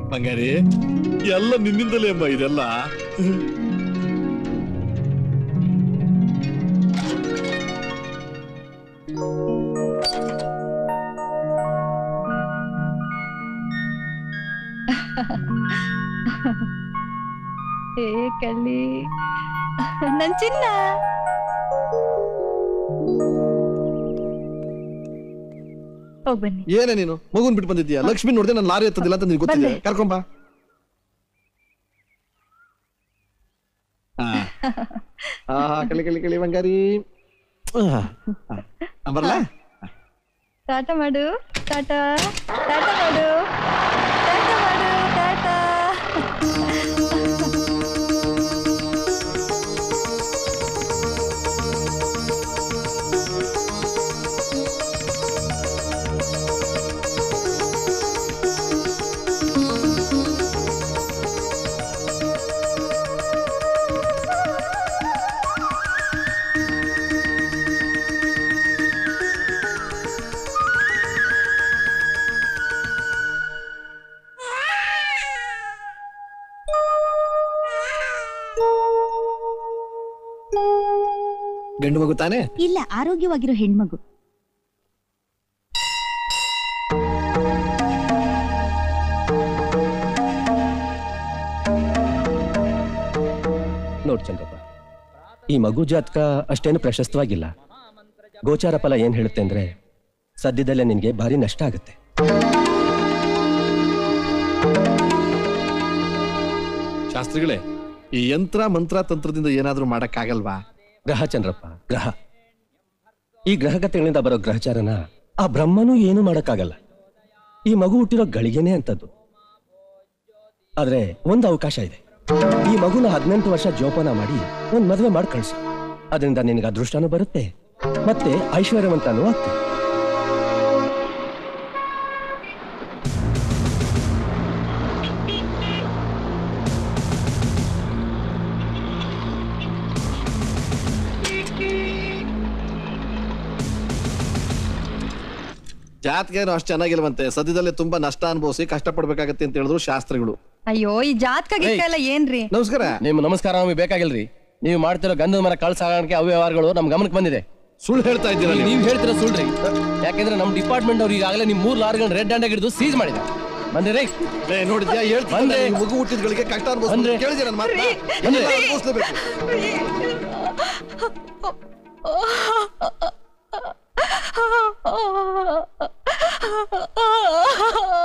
ಬಂಗಾರಿ ಎಲ್ಲ ನಿನ್ನಿಂದಲೇ ಅಮ್ಮ ಇದೆಲ್ಲ. ಏ ಕಳ್ಳಿ ನನ್ ಚಿನ್ನ. ಬನ್ನಿ. ಏನೇ ನೀನು ಮಗುನ್ ಬಿಟ್ಟು ಬಂದಿದ್ದೀಯಾ? ಲಕ್ಷ್ಮಿ ನೋಡಿದೆ ನಾನು ಲಾರಿ ಎತ್ತದಿಲ್ಲ ಅಂತ ನಿನ್ಗೆ ಗೊತ್ತಿದೆ. ಕರ್ಕೊಂಬ. ಕಲಿ ಕಲಿ ಕಲಿ ಬಂಗಾರಿ. ಬರ್ಲ ಟಾಟಾ ಮಾಡು. ಟಾಟಾ ಟಾಟಾ ಮಾಡು. ಟಾಟಾ ಮಾಡು. ಟಾಟಾ. ಗಂಡು ಮಗು ತಾನೆ? ಇಲ್ಲ, ಆರೋಗ್ಯವಾಗಿರೋ ಹೆಣ್ಮಗು. ನೋಡ್ ಚಂದ್ರಪ್ಪ, ಈ ಮಗು ಜಾತಕ ಅಷ್ಟೇನು ಪ್ರಶಸ್ತವಾಗಿಲ್ಲ. ಗೋಚಾರ ಫಲ ಏನ್ ಹೇಳುತ್ತೆ ಅಂದ್ರೆ ಸದ್ಯದಲ್ಲೇ ನಿನ್ಗೆ ಭಾರಿ ನಷ್ಟ ಆಗುತ್ತೆ. ಶಾಸ್ತ್ರಿಗಳೇ, ಈ ಯಂತ್ರ ಮಂತ್ರ ತಂತ್ರದಿಂದ ಏನಾದ್ರೂ ಮಾಡಕ್ಕಾಗಲ್ವಾ? ಗ್ರಹ ಚಂದ್ರಪ್ಪ, ಗ್ರಹ. ಈ ಗ್ರಹಗತಿಗಳಿಂದ ಬರೋ ಗ್ರಹಚಾರನ ಆ ಬ್ರಹ್ಮನೂ ಏನು ಮಾಡಕ್ಕಾಗಲ್ಲ. ಈ ಮಗು ಹುಟ್ಟಿರೋ ಗಳಿಗೆನೆ ಅಂತದ್ದು. ಆದ್ರೆ ಒಂದು ಅವಕಾಶ ಇದೆ. ಈ ಮಗುನ 18 ವರ್ಷ ಜೋಪಾನ ಮಾಡಿ ಒಂದ್ ಮದುವೆ ಮಾಡಿ ಕಳ್ಸು. ಅದರಿಂದ ನಿನಗೆ ಅದೃಷ್ಟನೂ ಬರುತ್ತೆ, ಮತ್ತೆ ಐಶ್ವರ್ಯವಂತನೂ ಆಗ್ತಿ. ಜಾತಕ ಏನೋ ಅಷ್ಟು ಚೆನ್ನಾಗಿಲ್ವಂತೆ. ಸದ್ಯದಲ್ಲೇ ತುಂಬಾ ನಷ್ಟ ಅನುಭವಿಸಿ ಕಷ್ಟಪಡ್ಬೇಕಾಗತ್ತೆ ಅಂತ ಹೇಳಿದ್ರು ಶಾಸ್ತ್ರಿಗಳು. ಅಯ್ಯೋ, ಈ ಜಾತಕ ಎಲ್ಲ ಏನ್ರಿ? ನಮಸ್ಕಾರ. ನಿಮ್ ನಮಸ್ಕಾರ ನಮಗೆ ಬೇಕಾಗಿಲ್ರಿ. ನೀವು ಮಾಡ್ತಿರೋ ಗಂಧದ ಮರ ಕಳ್ಳ ಸಾಗಾಣಿಕೆ ಅವ್ಯವಹಾರಗಳು ನಮ್ ಗಮನಕ್ಕೆ ಬಂದಿದೆ. ಸುಳ್ಳು ಹೇಳ್ತಾ ಇದ್ದೀರಾ ನೀವು ಹೇಳ್ತಿರೋ ಸುಳ್ಳ್ರಿ. ಯಾಕಂದ್ರೆ ನಮ್ ಡಿಪಾರ್ಟ್ಮೆಂಟ್ ಅವ್ರು ಈಗಾಗಲೇ ನಿಮ್ 3 ಲಾರಿಗಳನ್ನ ರೆಡ್ ಹ್ಯಾಂಡ್ ಹಿಡಿದು ಸೀಸ್ ಮಾಡಿದೆ. ಬಂದ್ರಿ ನೋಡಿದ್ಯಾ? ಹೇಳ್ತಾರೆ ಮಗು ಹುಟ್ಟಿದ್ಗಳಿಗೆ ಕಷ್ಟ ಅನುಭವಿಸಿ ಕೇಳಿದೆ ನನ್ನ ಮಾತನ್ನ. ಅನುಭವಿಸ್ಲೇಬೇಕು.